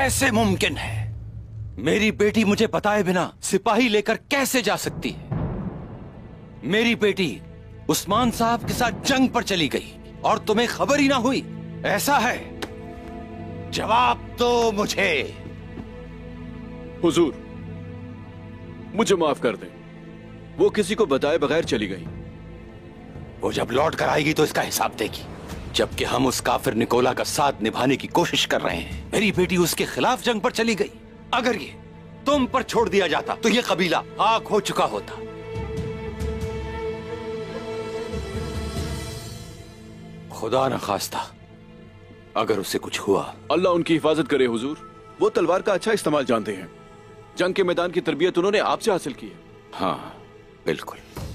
कैसे मुमकिन है? मेरी बेटी मुझे बताए बिना सिपाही लेकर कैसे जा सकती है? मेरी बेटी उस्मान साहब के साथ जंग पर चली गई और तुम्हें खबर ही ना हुई, ऐसा है? जवाब दो मुझे। हुजूर, मुझे माफ कर दें, वो किसी को बताए बगैर चली गई। वो जब लौट कर आएगी तो इसका हिसाब देगी, जबकि हम उस काफिर निकोला का साथ निभाने की कोशिश कर रहे हैं। मेरी बेटी उसके खिलाफ जंग पर चली गई। अगर ये तुम पर छोड़ दिया जाता तो ये कबीला आग हो चुका होता। खुदा न खास्ता अगर उसे कुछ हुआ। अल्लाह उनकी हिफाजत करे हुजूर। वो तलवार का अच्छा इस्तेमाल जानते हैं। जंग के मैदान की तरबियत उन्होंने आपसे हासिल की है। हाँ बिल्कुल।